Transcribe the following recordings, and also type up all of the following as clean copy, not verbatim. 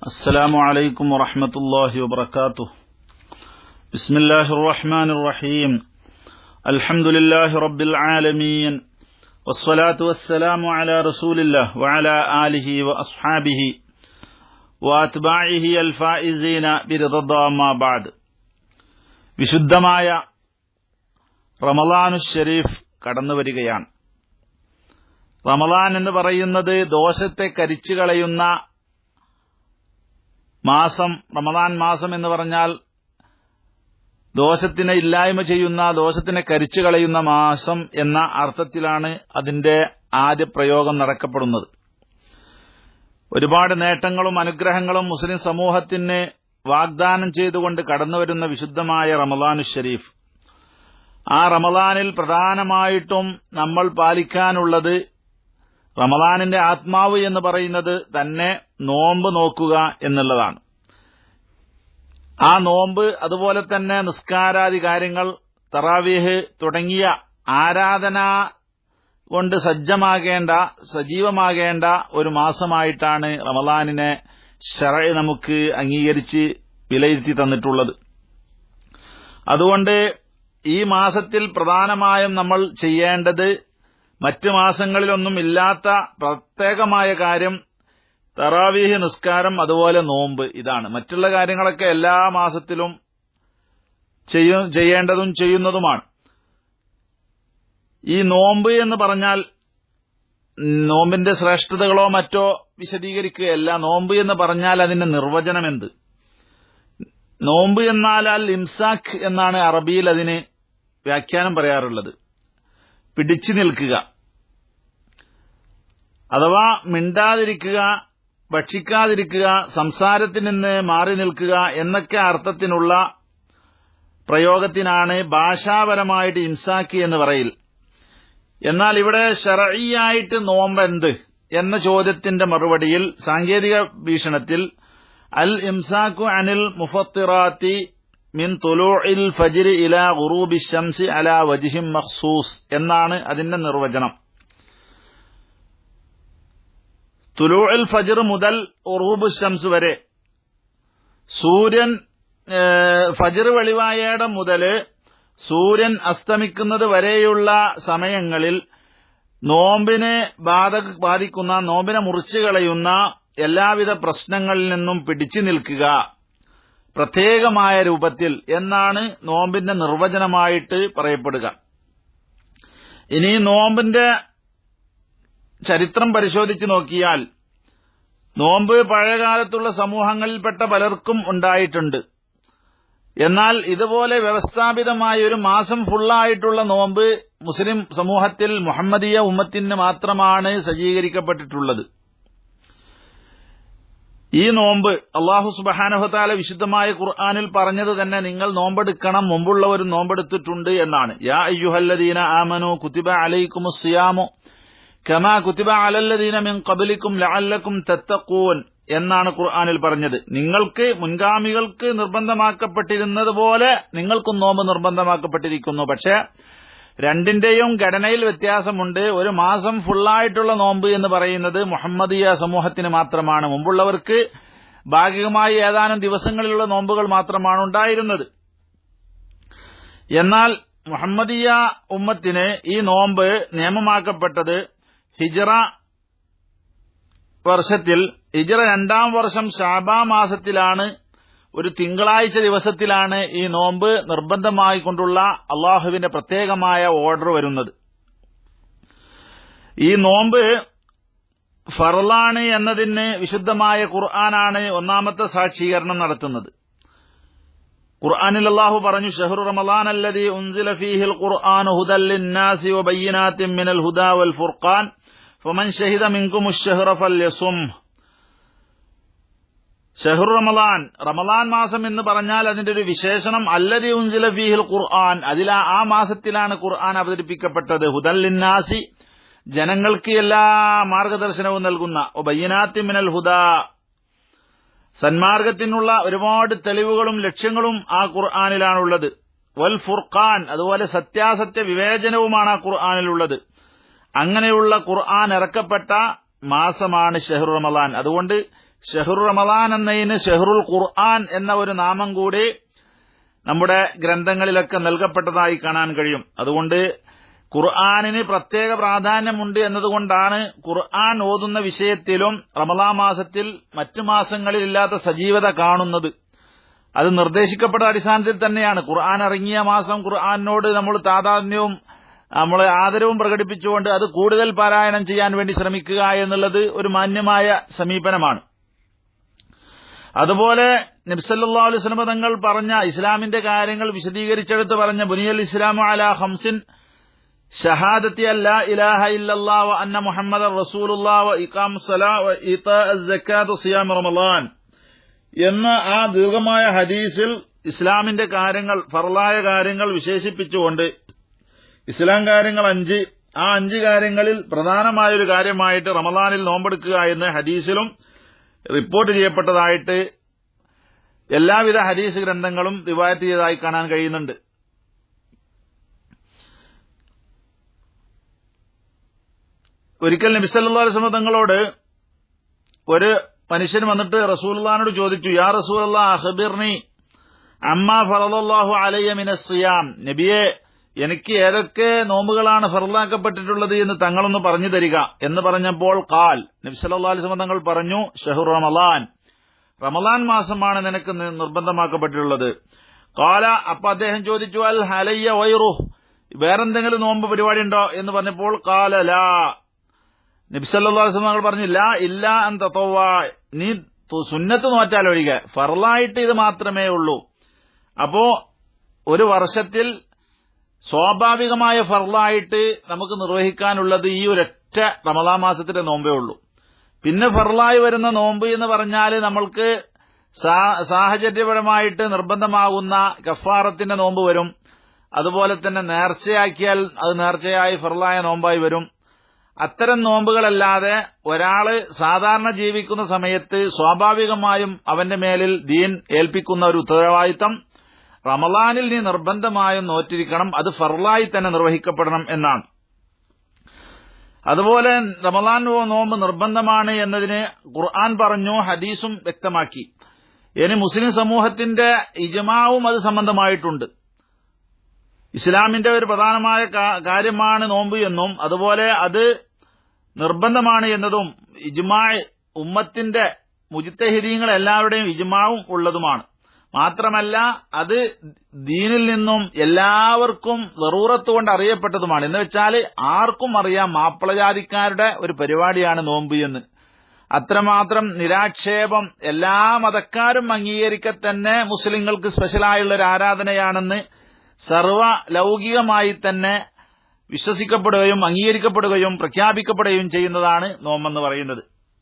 السلام عليكم ورحمة الله وبركاته. بسم الله الرحمن الرحيم. الحمد لله رب العالمين، والصلاة والسلام على رسول الله وعلى آله وأصحابه وأتباعه الفائزين برضا الله. ما بعد. വിശുദ്ധമായ റമളാനു ഷരീഫ് കടന്നു വരികയാണ്. റമളാൻ എന്ന് പറയുന്നത് ദോഷത്തെ കരിച്ചു കളയുന്ന മാസം. റമളാൻ മാസം എന്ന് പറഞ്ഞാൽ ദോഷത്തിനെ ഇല്ലായ്മ ചെയ്യുന്ന, ദോഷത്തിനെ കരിച്ചു കളയുന്ന മാസം എന്ന അർത്ഥത്തിലാണ് അതിന്റെ ആദ്യ പ്രയോഗം നടക്കപ്പെടുന്നത്. ഒരുപാട് നേട്ടങ്ങളും അനുഗ്രഹങ്ങളും മുസ്ലിം സമൂഹത്തിന് വാഗ്ദാനം ചെയ്തുകൊണ്ട് കടന്നുവരുന്ന വിശുദ്ധമായ റമളാനു ഷരീഫ്. ആ റമളാനിൽ പ്രധാനമായിട്ടും നമ്മൾ പാലിക്കാനുള്ളത്, റമളാനിന്റെ ആത്മാവ് എന്ന് പറയുന്നത് തന്നെ നോമ്പ് നോക്കുക എന്നുള്ളതാണ്. ആ നോമ്പ്, അതുപോലെ തന്നെ നിസ്കാരാദി കാര്യങ്ങൾ, തറാവീഹ് തുടങ്ങിയ ആരാധന കൊണ്ട് സജീവമാകേണ്ട ഒരു മാസമായിട്ടാണ് റമളാനിനെ ശറഅ് നമുക്ക് അംഗീകരിച്ച് വിലയിരുത്തി തന്നിട്ടുള്ളത്. അതുകൊണ്ട് ഈ മാസത്തിൽ പ്രധാനമായും നമ്മൾ ചെയ്യേണ്ടത് മറ്റ് മാസങ്ങളിലൊന്നും ഇല്ലാത്ത പ്രത്യേകമായ കാര്യം തറാവീഹ് നിസ്കാരം, അതുപോലെ നോമ്പ്. ഇതാണ്. മറ്റുള്ള കാര്യങ്ങളൊക്കെ എല്ലാ മാസത്തിലും ചെയ്യേണ്ടതും ചെയ്യുന്നതുമാണ്. ഈ നോമ്പ് എന്ന് പറഞ്ഞാൽ നോമ്പിന്റെ ശ്രേഷ്ഠതകളോ മറ്റോ വിശദീകരിക്കുകയല്ല. നോമ്പ് എന്ന് പറഞ്ഞാൽ അതിന്റെ നിർവചനം എന്ത്? നോമ്പ് എന്നാൽ അൽ ഇംസാഖ് എന്നാണ് അറബിയിൽ അതിന് വ്യാഖ്യാനം പറയാറുള്ളത്. പിടിച്ചു നിൽക്കുക, അഥവാ മിണ്ടാതിരിക്കുക, ഭക്ഷിക്കാതിരിക്കുക, സംസാരത്തിൽ നിന്ന് മാറി നിൽക്കുക എന്നൊക്കെ അർത്ഥത്തിനുള്ള പ്രയോഗത്തിനാണ് ഭാഷാപരമായിട്ട് ഇംസാക്ക് എന്ന് പറയൽ. എന്നാൽ ഇവിടെ ശർഈയായിട്ട് നോമ്പ് എന്ത് എന്ന ചോദ്യത്തിന്റെ മറുപടിയിൽ സാങ്കേതിക വീക്ഷണത്തിൽ അൽ ഇംസാഖു അനിൽ മുഫത്തിറാത്തി മിൻ തുലൂഇൽ ഫജ്രി ഇലാ ഗുറൂബി ശംസി അലാ വജ്ഹിൻ മഖ്സൂസ് എന്നാണ് അതിന്റെ നിർവചനം. തുലൂഉൽ ഫജ്ർ മുതൽ ഗുറൂബു ശംസ് വരെ, സൂര്യൻ ഫജ്ർ വെളിവായേടം മുതൽ സൂര്യൻ അസ്തമിക്കുന്നത് വരെയുള്ള സമയങ്ങളിൽ നോമ്പിനെ ബാധിക്കുന്ന, നോമ്പിനെ മുറിച്ചു കളയുന്ന എല്ലാവിധ പ്രശ്നങ്ങളിൽ നിന്നും പിടിച്ചു നിൽക്കുക പ്രത്യേകമായ രൂപത്തിൽ എന്നാണ് നോമ്പിന്റെ നിർവചനമായിട്ട് പറയപ്പെടുക. ഇനി നോമ്പിന്റെ ചരിത്രം പരിശോധിച്ച് നോക്കിയാൽ നോമ്പ് പഴയകാലത്തുള്ള സമൂഹങ്ങളിൽപ്പെട്ട പലർക്കും ഉണ്ടായിട്ടുണ്ട്. എന്നാൽ ഇതുപോലെ വ്യവസ്ഥാപിതമായ ഒരു മാസം ഫുള്ളായിട്ടുള്ള നോമ്പ് മുസ്ലിം സമൂഹത്തിൽ മുഹമ്മദീയ ഉമ്മത്തിന് മാത്രമാണ് സജ്ജീകരിക്കപ്പെട്ടിട്ടുള്ളത്. ഈ നോമ്പ് അല്ലാഹു സുബ്ഹാനഹു വ തആല വിശുദ്ധമായ ഖുർആനിൽ പറഞ്ഞത് തന്നെ നിങ്ങൾ നോമ്പെടുക്കണം, മുമ്പുള്ളവരും നോമ്പെടുത്തിട്ടുണ്ട് എന്നാണ്. യാ അയ്യുഹല്ലദീന ആമനൂ കുതിബ അലൈക്കുമുസ് സിയാമു കമാ കുതിബ അലല്ലദീന മിൻ ഖബ്ലിക്കും ലഅല്ലക്കും തത്തഖൂൻ എന്നാണ് ഖുർആനിൽ പറഞ്ഞത്. നിങ്ങൾക്ക് മുൻഗാമികൾക്ക് നിർബന്ധമാക്കപ്പെട്ടിരുന്നതുപോലെ നിങ്ങൾക്കും നോമ്പ് നിർബന്ധമാക്കപ്പെട്ടിരിക്കുന്നു. പക്ഷേ രണ്ടിന്റെയും ഘടനയിൽ വ്യത്യാസമുണ്ട്. ഒരു മാസം ഫുള്ളായിട്ടുള്ള നോമ്പ് എന്ന് പറയുന്നത് മുഹമ്മദീയ സമൂഹത്തിന് മാത്രമാണ്. മുമ്പുള്ളവർക്ക് ഭാഗികമായി ഏതാനും ദിവസങ്ങളിലുള്ള നോമ്പുകൾ മാത്രമാണ് ഉണ്ടായിരുന്നത്. എന്നാൽ മുഹമ്മദീയ ഉമ്മത്തിന് ഈ നോമ്പ് നിയമമാക്കപ്പെട്ടത് ഹിജ്റ വർഷത്തിൽ, ഹിജ്റ 2-ാം വർഷം ശഅബാൻ മാസത്തിലാണ്, ഒരു തിങ്കളാഴ്ച ദിവസത്തിലാണ് ഈ നോമ്പ് നിർബന്ധമായിക്കൊണ്ടുള്ള അള്ളാഹുവിന്റെ പ്രത്യേകമായ ഓർഡർ വരുന്നത്. ഈ നോമ്പ് ഫർളാണ് എന്നതിന് വിശുദ്ധമായ ഖുർആനാണ് ഒന്നാമത്തെ സാക്ഷീകരണം നടത്തുന്നത്. ഖുർആനിൽ അല്ലാഹു പറഞ്ഞു, ശഹ്റു റമളാൻ അല്ലദീ ഉൻസില ഫീഹിൽ ഖുർആനു ഹുദൽ ലിന്നാസി വബയ്യിനാത്തിൻ മിനൽ ഹുദാ വൽ ഫുർഖാൻ ഫമൻ ശഹിദ മിൻകുമുശ് ശഹ്റ ഫൽയസും. ഷഹ്റു റമളാൻ, റമളാൻ മാസം എന്ന് പറഞ്ഞാൽ അതിന്റെ ഒരു വിശേഷണം അല്ലദീ ഉൻസില ഫീഹിൽ ഖുർആൻ, ആ മാസത്തിലാണ് ഖുർആൻ അവതരിപ്പിക്കപ്പെട്ടത്. ഹുദൽ ലിന്നാസി, ജനങ്ങൾക്ക് എല്ലാ മാർഗദർശനവും നൽകുന്ന, വബയ്യിനാത്തിൻ മിനൽ ഹുദാ, സന്മാർഗത്തിനുള്ള ഒരുപാട് തെളിവുകളും ലക്ഷ്യങ്ങളും ആ ഖുർആനിലാണുള്ളത്. വൽ ഫുർഖാൻ, അതുപോലെ സത്യാസത്യ വിവേചനവുമാണ് ആ ഖുർആനിലുള്ളത്. അങ്ങനെയുള്ള ഖുർആൻ ഇറക്കപ്പെട്ട മാസമാണ് ഷഹ്റു റമളാൻ. അതുകൊണ്ട് ഷഹ്റു റമളാൻ എന്നതിന് ഷഹ്റുൽ ഖുർആൻ എന്ന ഒരു നാമം കൂടി നമ്മുടെ ഗ്രന്ഥങ്ങളിലൊക്കെ നൽകപ്പെട്ടതായി കാണാൻ കഴിയും. അതുകൊണ്ട് ഖുർആനിന് പ്രത്യേക പ്രാധാന്യമുണ്ട് എന്നതുകൊണ്ടാണ് ഖുർആൻ ഓതുന്ന വിഷയത്തിലും റമളാൻ മാസത്തിൽ മറ്റു മാസങ്ങളിൽ ഇല്ലാത്ത സജീവത കാണുന്നത്. അത് നിർദ്ദേശിക്കപ്പെട്ട അടിസ്ഥാനത്തിൽ തന്നെയാണ്. ഖുർആൻ ഇറങ്ങിയ മാസം ഖുർആനോട് നമ്മൾ താതാത്മ്യവും നമ്മൾ ആദരവും പ്രകടിപ്പിച്ചുകൊണ്ട് അത് കൂടുതൽ പാരായണം ചെയ്യാൻ വേണ്ടി ശ്രമിക്കുക എന്നുള്ളത് ഒരു മാന്യമായ സമീപനമാണ്. അതുപോലെ നബി സല്ലല്ലാഹു അലൈഹി വസല്ലം തങ്ങൾ പറഞ്ഞ ഇസ്ലാമിന്റെ കാര്യങ്ങൾ വിശദീകരിച്ചെടുത്ത് പറഞ്ഞ ബുനിയൽ ഇസ്ലാമു അലാ ഖംസിൻ ഷഹാദത്തി അല്ലാ ഇലാഹ ഇല്ലല്ലാഹ് വ അന്ന മുഹമ്മദർ റസൂലുള്ളാഹ് വ ഇഖാമുസ് സ്വലാത്ത് വ ഈതാഉസ് സക്കാത്ത് വ സിയാം റമളാൻ എന്ന ആ ദീർഘമായ ഹദീസിൽ ഇസ്ലാമിന്റെ കാര്യങ്ങൾ, ഫർളായ കാര്യങ്ങൾ വിശേഷിപ്പിച്ചുകൊണ്ട് ഇസ്ലാം കാര്യങ്ങൾ 5, ആ 5 കാര്യങ്ങളിൽ പ്രധാനമായൊരു കാര്യമായിട്ട് റമളാനിൽ നോമ്പെടുക്കുക എന്ന് ഹദീസിലും റിപ്പോർട്ട് ചെയ്യപ്പെട്ടതായിട്ട് എല്ലാവിധ ഹദീസ് ഗ്രന്ഥങ്ങളും റിവായത്ത് ചെയ്തതായി കാണാൻ കഴിയുന്നുണ്ട്. ഒരിക്കൽ നബി സല്ലല്ലാഹു അലൈഹി വസല്ലം തങ്ങളോട് ഒരു മനുഷ്യൻ വന്നിട്ട് റസൂലുള്ളാഹിനോട് ചോദിച്ചു, യാ റസൂലല്ലാഹ് അഖ്ബിർനി അമ്മാ ഫറളല്ലാഹു അലയ്യ മിനസ് സിയാം. നബിയെ, എനിക്ക് ഏതൊക്കെ നോമ്പുകളാണ് ഫർളാക്കപ്പെട്ടിട്ടുള്ളത് എന്ന് തങ്ങളൊന്ന് പറഞ്ഞു തരിക എന്ന് പറഞ്ഞപ്പോൾ ഖാൽ, നബി സല്ലല്ലാഹു അലൈഹി വസല്ലം തങ്ങൾ പറഞ്ഞു, ഷഹ്റു റമളാൻ, റമളാൻ മാസമാണ് നിനക്ക് നിർബന്ധമാക്കപ്പെട്ടിട്ടുള്ളത്. ഖാല, അപ്പൊ അദ്ദേഹം ചോദിച്ചു, അൽ ഹലയ്യ വൈറുഹ്, വേറെന്തെങ്കിലും നോമ്പ് പരിപാടി ഉണ്ടോ എന്ന് പറഞ്ഞപ്പോൾ ഖാല ലാ, നബി സല്ലല്ലാഹു അലൈഹി വസല്ലം തങ്ങൾ പറഞ്ഞു, ലാ ഇല്ലാ അൻ തതവ്വ, നീ സുന്നത്ത് നോറ്റാൽ ഒഴികെ, ഫർളായിട്ട് ഇത് മാത്രമേ ഉള്ളൂ. അപ്പോ ഒരു വർഷത്തിൽ സ്വാഭാവികമായ ഫർളായിട്ട് നമുക്ക് നിർവഹിക്കാനുള്ളത് ഈ ഒരൊറ്റ റമളാൻ മാസത്തിലെ നോമ്പേ ഉള്ളൂ. പിന്നെ ഫർളായി വരുന്ന നോമ്പ് എന്ന് പറഞ്ഞാൽ നമ്മൾക്ക് സാഹചര്യപരമായിട്ട് നിർബന്ധമാകുന്ന കഫാറത്തിന്റെ നോമ്പ് വരും. അതുപോലെ തന്നെ നേർച്ചയാക്കിയാൽ അത് നേർച്ചയായി ഫർളായ നോമ്പായി വരും. അത്തരം നോമ്പുകളല്ലാതെ ഒരാള് സാധാരണ ജീവിക്കുന്ന സമയത്ത് സ്വാഭാവികമായും അവന്റെ മേലിൽ ദീൻ ഏൽപ്പിക്കുന്ന ഒരു ഉത്തരവാദിത്തം റമളാനിൽ നീ നിർബന്ധമായും നോറ്റിരിക്കണം, അത് ഫർളായി തന്നെ നിർവഹിക്കപ്പെടണം എന്നാണ്. അതുപോലെ റമളാൻ നോമ്പ് നിർബന്ധമാണ് എന്നതിന് ഖുർആൻ പറഞ്ഞു, ഹദീസും വ്യക്തമാക്കി. ഇനി മുസ്ലിം സമൂഹത്തിന്റെ ഇജ്മാവും അത് സംബന്ധമായിട്ടുണ്ട്. ഇസ്ലാമിന്റെ ഒരു പ്രധാനമായ കാര്യമാണ് നോമ്പ് എന്നും അതുപോലെ അത് നിർബന്ധമാണ് എന്നതും ഇജ്മാ ഉമ്മത്തിന്റെ മുജ്തഹിദീങ്ങൾ എല്ലാവരുടെയും ഇജ്മാവും ഉള്ളതുമാണ്. മാത്രമല്ല അത് ദീനിൽ നിന്നും എല്ലാവർക്കും ദറൂറത്ത് കൊണ്ട് അറിയപ്പെട്ടതുമാണ്. എന്ന് വെച്ചാൽ ആർക്കും അറിയാം മാപ്പിളജാതിക്കാരുടെ ഒരു പരിപാടിയാണ് നോമ്പ് എന്ന്. അത്രമാത്രം നിരാക്ഷേപം എല്ലാ മതക്കാരും അംഗീകരിക്കെ തന്നെ മുസ്ലിങ്ങൾക്ക് സ്പെഷ്യലായുള്ള ഒരു ആരാധനയാണെന്ന് സർവ ലൗകികമായി തന്നെ വിശ്വസിക്കപ്പെടുകയും അംഗീകരിക്കപ്പെടുകയും പ്രഖ്യാപിക്കപ്പെടുകയും ചെയ്യുന്നതാണ് നോമ്പെന്ന് പറയുന്നത്.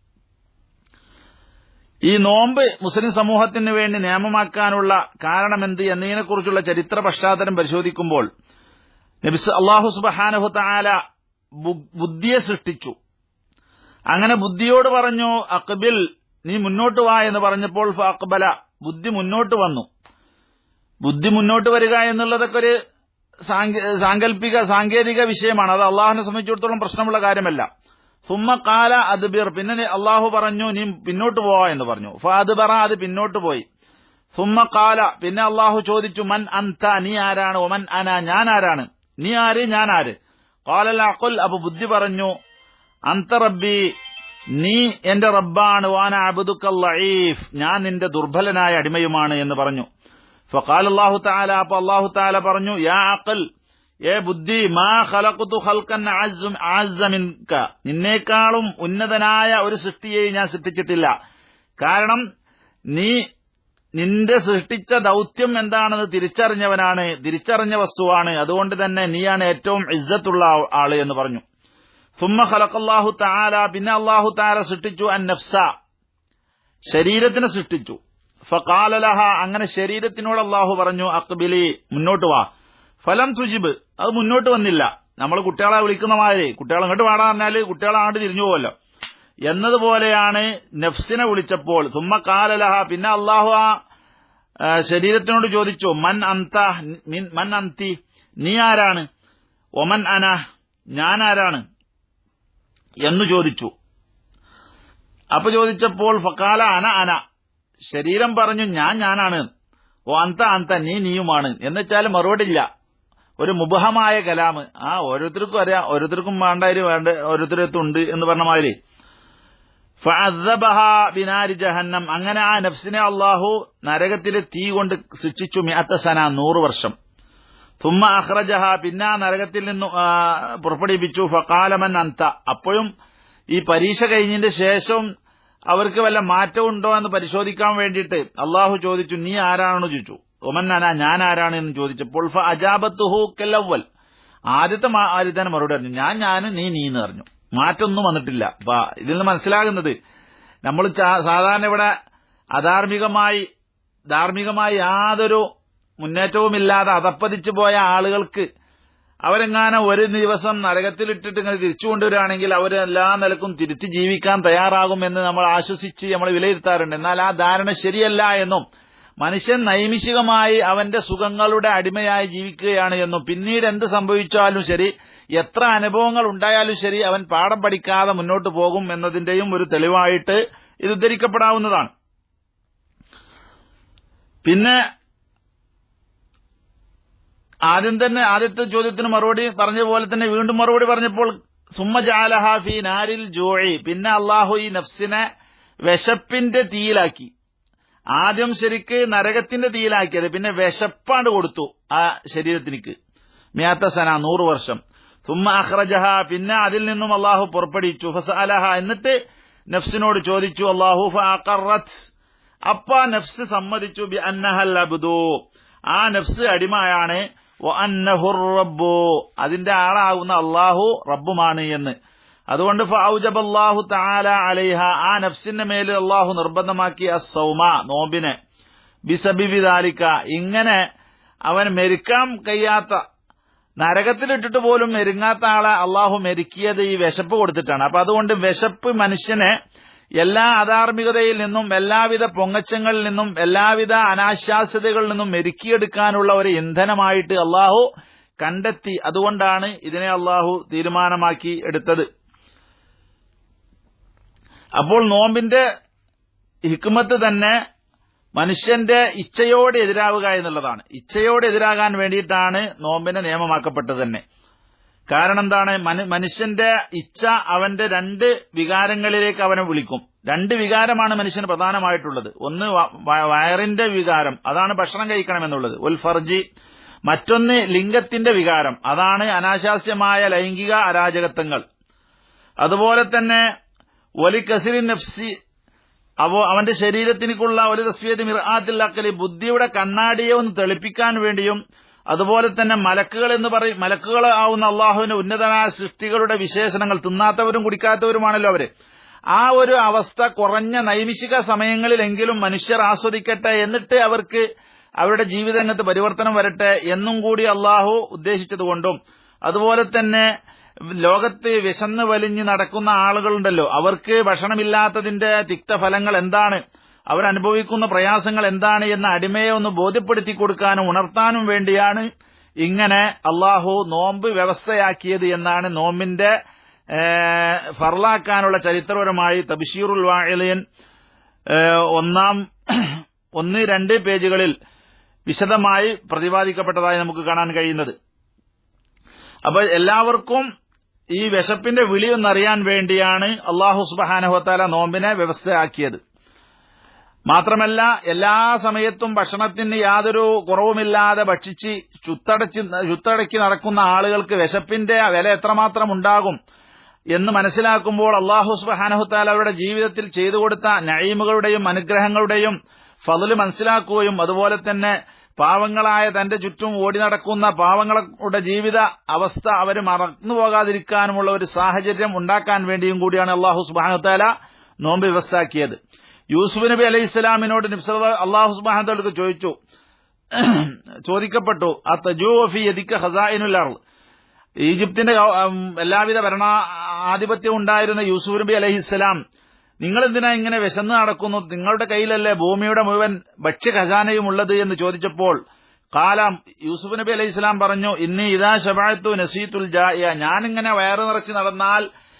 ഈ നോമ്പ് മുസ്ലിം സമൂഹത്തിന് വേണ്ടി നിയമമാക്കാനുള്ള കാരണമെന്ത് എന്നതിനെക്കുറിച്ചുള്ള ചരിത്ര പശ്ചാത്തലം പരിശോധിക്കുമ്പോൾ അല്ലാഹു സുബ്ഹാനഹു തആല ബുദ്ധിയെ സൃഷ്ടിച്ചു. അങ്ങനെ ബുദ്ധിയോട് പറഞ്ഞു, അഖ്ബിൽ, നീ മുന്നോട്ട് വാ എന്ന് പറഞ്ഞപ്പോൾ ഫഅഖ്ബല, ബുദ്ധി മുന്നോട്ട് വന്നു. ബുദ്ധി മുന്നോട്ട് വരിക എന്നുള്ളതൊക്കെ ഒരു സാങ്കേതിക വിഷയമാണ്. അത് അള്ളാഹുവിനെ സംബന്ധിച്ചിടത്തോളം പ്രശ്നമുള്ള കാര്യമല്ല. സുമ്മ ഖാല അദ്ബിർ, പിന്നെ അള്ളാഹു പറഞ്ഞു നീ പിന്നോട്ട് പോവാ എന്ന് പറഞ്ഞു. ഫഅദ്ബറ, അത് പിന്നോട്ട് പോയി. സുമ്മ ഖാല, പിന്നെ അള്ളാഹു ചോദിച്ചു, മൻ അൻത, നീ ആരാണ്? ഒമൻ അന, ഞാൻ ആരാണ്? നീ ആര്, ഞാൻ ആര്? ഖാല അഖുൽ, അപ്പൊ ബുദ്ധി പറഞ്ഞു, അൻത റബ്ബി, നീ എന്റെ റബ്ബാണ്, വാന അബ്ദുക്കൽ ലഈഫ്, ഞാൻ നിന്റെ ദുർബലനായ അടിമയുമാണ് എന്ന് പറഞ്ഞു. ഫഖാല അല്ലാഹു തആല, അപ്പോൾ അല്ലാഹു തആല പറഞ്ഞു, യാ അഖൽ, ഏ ബുദ്ധി, മാ ഖലഖതു ഖൽഖൻ അഅസ്സ മിൻക, നിന്നേക്കാളും ഉന്നതനായ ഒരു സൃഷ്ടിയെ ഞാൻ സൃഷ്ടിച്ചിട്ടില്ല. കാരണം നീ നിന്റെ സൃഷ്ടിച്ച ദൗത്യം എന്താണെന്ന് തിരിച്ചറിഞ്ഞവനാണ്, തിരിച്ചറിഞ്ഞ വസ്തുവാണ്. അതുകൊണ്ട് തന്നെ നീയാണ് ഏറ്റവും ഇസ്സത്തുള്ള ആള് എന്ന് പറഞ്ഞു. സുമ്മ ഖലഖല്ലാഹു തആല, പിന്നെ അല്ലാഹു തആല സൃഷ്ടിച്ചു അൻ-നഫ്സ, ശരീരത്തിനെ സൃഷ്ടിച്ചു. ഫഖാല ലഹ, അങ്ങനെ ശരീരത്തിനോട് അല്ലാഹു പറഞ്ഞു, അഖ്ബിലി, മുന്നോട്ട് വാ. ഫലം തുജിബ്, അത് മുന്നോട്ട് വന്നില്ല. നമ്മൾ കുട്ടികളെ വിളിക്കുന്ന മാതിരി കുട്ടികളെ അങ്ങോട്ട് പാടാൻ പറഞ്ഞാൽ കുട്ടികളെ അങ്ങോട്ട് തിരിഞ്ഞു പോവല്ലോ എന്നതുപോലെയാണ് നഫ്സിനെ വിളിച്ചപ്പോൾ. സുമ്മ ഖാല ലഹ, പിന്നെ അല്ലാഹു ആ ശരീരത്തിനോട് ചോദിച്ചു, മൻ അന്ത, മൻ അന്തി, നീ ആരാണ്? ഒമൻ അന, ഞാൻ ആരാണ് എന്ന് ചോദിച്ചു. അപ്പൊ ചോദിച്ചപ്പോൾ ഫഖാല അന ശരീരം പറഞ്ഞു ഞാനാണ്. ഓ അന്ത നീയുമാണ് എന്നുവെച്ചാൽ മറുപടി ഇല്ല. ഒരു മുബഹമായ കലാമ്. ഓരോരുത്തർക്കും അറിയാം, ഓരോരുത്തർക്കും വേണ്ട ഓരോരുത്തരത്തുണ്ട് എന്ന് പറഞ്ഞ മാതിരി. ഫഅദ്ദബഹ ബിനാരി ജഹന്നം, അങ്ങനെ ആ നഫ്സിനെ അല്ലാഹു നരകത്തിലെ തീ കൊണ്ട് ശിക്ഷിച്ചു 100 സന 100 വർഷം. തുമ്മ അഖ്റജഹ, പിന്നെ ആ നരകത്തിൽ നിന്ന് പുറപ്പെടുവിപ്പിച്ചു. ഫഖാല മൻ അന്ത, അപ്പോഴും ഈ പരീക്ഷ കഴിഞ്ഞതിന്റെ ശേഷം അവർക്ക് വല്ല മാറ്റം ഉണ്ടോ എന്ന് പരിശോധിക്കാൻ വേണ്ടിയിട്ട് അള്ളാഹു ചോദിച്ചു, നീ ആരാണെന്ന് ചോദിച്ചു. ഒമൻ അന, ഞാൻ ആരാണ് എന്ന് ചോദിച്ചപ്പോൾ ഫഅജാബത്തുഹു കല്ലവ്വൽ, ആദ്യത്തെ തന്നെ മറുപടി പറഞ്ഞു ഞാൻ നീ എന്ന് പറഞ്ഞു. മാറ്റൊന്നും വന്നിട്ടില്ല. അപ്പൊ ഇതിൽ നിന്ന് മനസ്സിലാകുന്നത് നമ്മൾ സാധാരണ ഇവിടെ ധാർമ്മികമായി യാതൊരു മുന്നേറ്റവുമില്ലാതെ അധപ്പതിച്ചു പോയ ആളുകൾക്ക് അവരെങ്ങാനും ഒരു ദിവസം നരകത്തിലിട്ടിട്ട് ഇങ്ങനെ തിരിച്ചു കൊണ്ടുവരികയാണെങ്കിൽ അവരെല്ലാ നിലക്കും തിരുത്തി ജീവിക്കാൻ തയ്യാറാകുമെന്ന് നമ്മൾ ആശ്വസിച്ച് നമ്മൾ വിലയിരുത്താറുണ്ട്. എന്നാൽ ആ ധാരണ ശരിയല്ല എന്നും മനുഷ്യൻ നൈമിഷികമായി അവന്റെ സുഖങ്ങളുടെ അടിമയായി ജീവിക്കുകയാണ് എന്നും പിന്നീട് എന്ത് സംഭവിച്ചാലും ശരി, എത്ര അനുഭവങ്ങൾ ഉണ്ടായാലും ശരി, അവൻ പാഠം പഠിക്കാതെ മുന്നോട്ട് പോകും എന്നതിന്റെയും ഒരു തെളിവായിട്ട് ഇത് ഉദ്ധരിക്കപ്പെടാവുന്നതാണ്. പിന്നെ ആദ്യത്തെ ചോദ്യത്തിന് മറുപടി പറഞ്ഞ പോലെ തന്നെ വീണ്ടും മറുപടി പറഞ്ഞപ്പോൾ സുമ്മ ജഅലഹ ഫീ നാരിൽ ജൂഇ, പിന്നെ അള്ളാഹു ഈ നഫ്സിനെ വിശപ്പിന്റെ തീയിലാക്കി. ആദ്യം ശരിക്ക് നരകത്തിന്റെ തീയിലാക്കിയത്, പിന്നെ വിശപ്പാണ്ട് കൊടുത്തു ആ ശരീരത്തിനിക്ക് 100 സന 100 വർഷം. സുമ്മ അഖ്റജഹ, പിന്നെ അതിൽ നിന്നും അള്ളാഹു പുറപ്പെടുവിച്ചു. ഫസഅലഹ, എന്നിട്ട് നഫ്സിനോട് ചോദിച്ചു അള്ളാഹു. ഫഅഖറത്, അപ്പ നഫ്സ് സമ്മതിച്ചു. ബി അന്നഹൽ അബ്ദു, ആ നഫ്സ് അടിമയാണ്. വ അന്നഹുർ റബ്ബു, അതിന്റെ ആളാവുന്ന അള്ളാഹു റബ്ബുമാണ് എന്ന്. അതുകൊണ്ട് ഫഔജബല്ലാഹു തആല അലൈഹ, ആ നഫ്സിന്റെ മേൽ അള്ളാഹു നിർബന്ധമാക്കി അസ്സൗമ, നോമ്പിനെ. ബിസബിബി ദാലിക, ഇങ്ങനെ അവൻ മെരിക്കാൻ കഴിയാത്ത, നരകത്തിലിട്ടിട്ട് പോലും മെരുങ്ങാത്ത ആളെ അള്ളാഹു മെരുക്കിയത് ഈ വിശപ്പ് കൊടുത്തിട്ടാണ്. അപ്പൊ അതുകൊണ്ട് വിശപ്പ് മനുഷ്യനെ എല്ലാ അധാർമികതയിൽ നിന്നും, എല്ലാവിധ പൊങ്ങച്ചങ്ങളിൽ നിന്നും, എല്ലാവിധ അനാശാസ്യതകളിൽ നിന്നും മെരുക്കിയെടുക്കാനുള്ള ഒരു ഇന്ധനമായിട്ട് അള്ളാഹു കണ്ടെത്തി. അതുകൊണ്ടാണ് ഇതിനെ അള്ളാഹു തീരുമാനമാക്കി എടുത്തത്. അപ്പോൾ നോമ്പിന്റെ ഹിക്മത്ത് തന്നെ മനുഷ്യന്റെ ഇച്ഛയോട് എതിരാവുക എന്നുള്ളതാണ്. ഇച്ഛയോട് എതിരാകാൻ വേണ്ടിയിട്ടാണ് നോമ്പിനെ നിയമമാക്കപ്പെട്ടത് തന്നെ. കാരണം എന്താണ്? മനുഷ്യന്റെ ഇച്ഛ അവന്റെ 2 വികാരങ്ങളിലേക്ക് അവനെ വിളിക്കും. 2 വികാരമാണ് മനുഷ്യന് പ്രധാനമായിട്ടുള്ളത്. ഒന്ന് വയറിന്റെ വികാരം, അതാണ് ഭക്ഷണം കഴിക്കണമെന്നുള്ളത്, ഉൽ ഫർജി. മറ്റൊന്ന് ലിംഗത്തിന്റെ വികാരം, അതാണ് അനാശാസ്യമായ ലൈംഗിക അരാജകത്വങ്ങൾ. അതുപോലെ തന്നെ വലി കസിരിൻ നഫ്സി, അവന്റെ ശരീരത്തിനുള്ള ഒരു തസ്വിയത്ത് മിർആത്തിൽ അഖലി, ബുദ്ധിയുടെ കണ്ണാടിയെ ഒന്ന് തെളിപ്പിക്കാൻ വേണ്ടിയും, അതുപോലെ തന്നെ മലക്കുകൾ എന്ന് പറയും, മലക്കുകൾ ആവുന്ന അള്ളാഹുവിന്റെ ഉന്നതനായ സൃഷ്ടികളുടെ വിശേഷണങ്ങൾ, തിന്നാത്തവരും കുടിക്കാത്തവരുമാണല്ലോ അവര്. ആ ഒരു അവസ്ഥ കുറഞ്ഞ നൈമിഷിക സമയങ്ങളിലെങ്കിലും മനുഷ്യർ ആസ്വദിക്കട്ടെ, എന്നിട്ട് അവർക്ക് അവരുടെ ജീവിതരംഗത്ത് പരിവർത്തനം വരട്ടെ എന്നും കൂടി അള്ളാഹു ഉദ്ദേശിച്ചതുകൊണ്ടും, അതുപോലെ തന്നെ ലോകത്ത് വിശന്ന് വലിഞ്ഞ് നടക്കുന്ന ആളുകളുണ്ടല്ലോ, അവർക്ക് ഭക്ഷണമില്ലാത്തതിന്റെ തിക്തഫലങ്ങൾ എന്താണ്, അവരനുഭവിക്കുന്ന പ്രയാസങ്ങൾ എന്താണ് എന്ന അടിമയെ ഒന്ന് ബോധ്യപ്പെടുത്തി കൊടുക്കാനും ഉണർത്താനും വേണ്ടിയാണ് ഇങ്ങനെ അള്ളാഹു നോമ്പ് വ്യവസ്ഥയാക്കിയത് എന്നാണ് നോമ്പിന്റെ ഫർലാക്കാനുള്ള ചരിത്രപരമായി തബ്ശീറുൽ വാഇലിൻ 1-2 പേജുകളിൽ വിശദമായി പ്രതിപാദിക്കപ്പെട്ടതായി നമുക്ക് കാണാൻ കഴിയുന്നത്. അപ്പൊ എല്ലാവർക്കും ഈ വിശപ്പിന്റെ വിളി ഒന്നറിയാൻ വേണ്ടിയാണ് അള്ളാഹു സുബ്ഹാനഹു വ തആല നോമ്പിനെ വ്യവസ്ഥയാക്കിയത്. മാത്രമല്ല എല്ലാ സമയത്തും ഭക്ഷണത്തിന് യാതൊരു കുറവുമില്ലാതെ ഭക്ഷിച്ച് ചുത്തടക്കി നടക്കുന്ന ആളുകൾക്ക് വിശപ്പിന്റെ വില എത്രമാത്രം ഉണ്ടാകും എന്ന് മനസ്സിലാക്കുമ്പോൾ അള്ളാഹു സുബ്ഹാനഹു തആല അവരുടെ ജീവിതത്തിൽ ചെയ്തു കൊടുത്ത നഈമുകളുടെയും അനുഗ്രഹങ്ങളുടെയും ഫള് മനസ്സിലാക്കുകയും, അതുപോലെ തന്നെ പാവങ്ങളായ തന്റെ ചുറ്റും ഓടി നടക്കുന്ന പാവങ്ങളുടെ ജീവിത അവസ്ഥ അവർ മറന്നുപോകാതിരിക്കാനുമുള്ള ഒരു സാഹചര്യം ഉണ്ടാക്കാൻ വേണ്ടിയും കൂടിയാണ് അള്ളാഹു സുബ്ഹാനഹു തആല നോമ്പ് വ്യവസ്ഥയാക്കിയത്. യൂസുഫ് നബി അലൈഹിസ്സലാമിനോട് അള്ളാഹു സുബ്ഹാനഹു തആല ചോദിക്കപ്പെട്ടു, അതജൂ ഫീ യദിക ഖസാഇനുൽ അർള്, ഈജിപ്തിന്റെ എല്ലാവിധ ഭരണാധിപത്യം ഉണ്ടായിരുന്ന യൂസുഫ് നബി അലൈഹിസ്സലാം, നിങ്ങളെന്തിനാ ഇങ്ങനെ വിശന്ന് നടക്കുന്നു, നിങ്ങളുടെ കയ്യിലല്ലേ ഭൂമിയുടെ മുഴുവൻ ഭക്ഷ്യ ഖജാനയും ഉള്ളത് എന്ന് ചോദിച്ചപ്പോൾ കാലാം യൂസുഫ് നബി അലൈഹിസ്സലാം പറഞ്ഞു, ഇന്നി ഇദാ ശബഅതു നസീതുൽ ജാഇയ, ഞാനിങ്ങനെ വയറ് നിറച്ച് നടന്നാൽ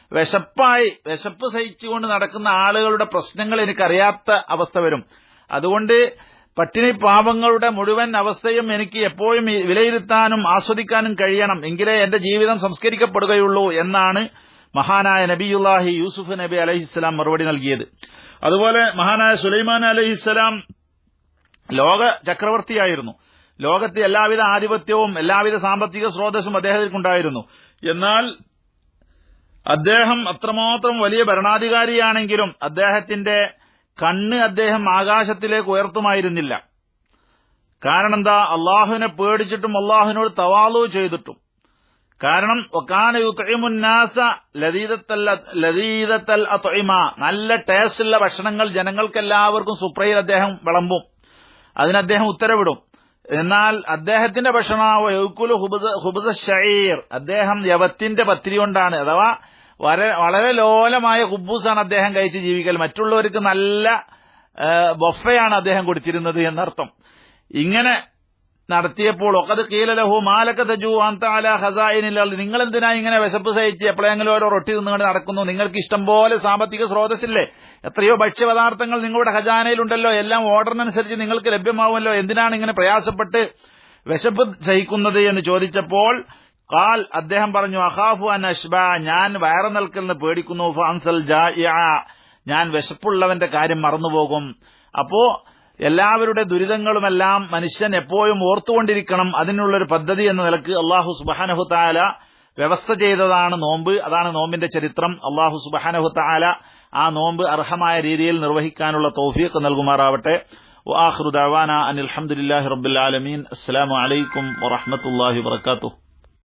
വിശപ്പ് സഹിച്ചുകൊണ്ട് നടക്കുന്ന ആളുകളുടെ പ്രശ്നങ്ങൾ എനിക്കറിയാത്ത അവസ്ഥ വരും. അതുകൊണ്ട് പട്ടിണി പാവങ്ങളുടെ മുഴുവൻ അവസ്ഥയും എനിക്ക് എപ്പോഴും വിലയിരുത്താനും ആസ്വദിക്കാനും കഴിയണം, എങ്കിലേ എന്റെ ജീവിതം സംസ്കരിക്കപ്പെടുകയുള്ളൂ എന്നാണ് മഹാനായ നബിയുല്ലാഹി യൂസുഫ് നബി അലൈഹിസ്സലാം മറുപടി നൽകിയത്. അതുപോലെ മഹാനായ സുലൈമാൻ അലൈഹിസ്സലാം ലോക ചക്രവർത്തിയായിരുന്നു. ലോകത്തെ എല്ലാവിധ ആധിപത്യവും എല്ലാവിധ സാമ്പത്തിക സ്രോതസ്സും അദ്ദേഹത്തിനുണ്ടായിരുന്നു. എന്നാൽ അദ്ദേഹം അത്രമാത്രം വലിയ ഭരണാധികാരിയാണെങ്കിലും അദ്ദേഹത്തിന്റെ കണ്ണ് അദ്ദേഹം ആകാശത്തിലേക്ക് ഉയർത്തുമായിരുന്നില്ല. കാരണം എന്താ? അള്ളാഹുവിനെ പേടിച്ചിട്ടും അള്ളാഹുവിനോട് തവാളു ചെയ്തിട്ടും. കാരണം വകാന യുത്ഇമുന്നാസ ലദീദത്തൽ അത്ഇമ, നല്ല ടേസ്റ്റുള്ള ഭക്ഷണങ്ങൾ ജനങ്ങൾക്കെല്ലാവർക്കും സുപ്രയിൽ അദ്ദേഹം വിളമ്പും, അതിന് അദ്ദേഹം ഉത്തരവിടും. എന്നാൽ അദ്ദേഹത്തിന്റെ ഭക്ഷണം യൗകുലു ഖുബ്സ ശഈർ, അദ്ദേഹം യവത്തിന്റെ പത്തിരി കൊണ്ടാണ്, അഥവാ വളരെ ലോലമായ ഖുബൂസാണ് അദ്ദേഹം കഴിച്ച് ജീവിക്കൽ. മറ്റുള്ളവർക്ക് നല്ല ബൊഫയാണ് അദ്ദേഹം കൊടുത്തിരുന്നത് എന്നർത്ഥം. ഇങ്ങനെ നടത്തിയപ്പോൾ ഒക്കത് കീലലഹു മാലക തജു അൻത അലാ ഖസായിനിൽ അർള്, നിങ്ങൾ എന്തിനാ ഇങ്ങനെ വിശപ്പ് സഹിച്ച് എപ്പോഴെങ്കിലും ഓരോ റൊട്ടി തിന്നുകൊണ്ട് നടക്കുന്നു? നിങ്ങൾക്ക് ഇഷ്ടം പോലെ സാമ്പത്തിക സ്രോതസ്സില്ലേ, എത്രയോ ഭക്ഷ്യപദാർത്ഥങ്ങൾ നിങ്ങളുടെ ഖജാനയിലുണ്ടല്ലോ, എല്ലാം ഓർഡറിനനുസരിച്ച് നിങ്ങൾക്ക് ലഭ്യമാവുമല്ലോ, എന്തിനാണ് ഇങ്ങനെ പ്രയാസപ്പെട്ട് വിശപ്പ് സഹിക്കുന്നത് എന്ന് ചോദിച്ചപ്പോൾ ഖാൽ, അദ്ദേഹം പറഞ്ഞു, അഖാഫു അൻ അശ്ബ, ഞാൻ വയറു നൽകലിന് പേടിക്കുന്നു, ഫഅൻസൽ ജാഇഅ, ഞാൻ വിശപ്പുള്ളവന്റെ കാര്യം മറന്നുപോകും. അപ്പോ എല്ലാവരുടെ ദുരിതങ്ങളുമെല്ലാം മനുഷ്യൻ എപ്പോഴും ഓർത്തുകൊണ്ടിരിക്കണം. അതിനുള്ളൊരു പദ്ധതി എന്ന നിലക്ക് അല്ലാഹു സുബ്ഹാനഹു തആല വ്യവസ്ഥ ചെയ്തതാണ് നോമ്പ്. അതാണ് നോമ്പിന്റെ ചരിത്രം. അല്ലാഹു സുബ്ഹാനഹു തആല ആ നോമ്പ് അർഹമായ രീതിയിൽ നിർവഹിക്കാനുള്ള തൗഫീഖ് നൽകുമാറാവട്ടെ. വആഖിറു ദഅവാന അനിൽ ഹംദുലില്ലാഹി റബ്ബിൽ ആലമീൻ. അസ്സലാമു അലൈക്കും വറഹ്മത്തുള്ളാഹി വബറകാതുഹു.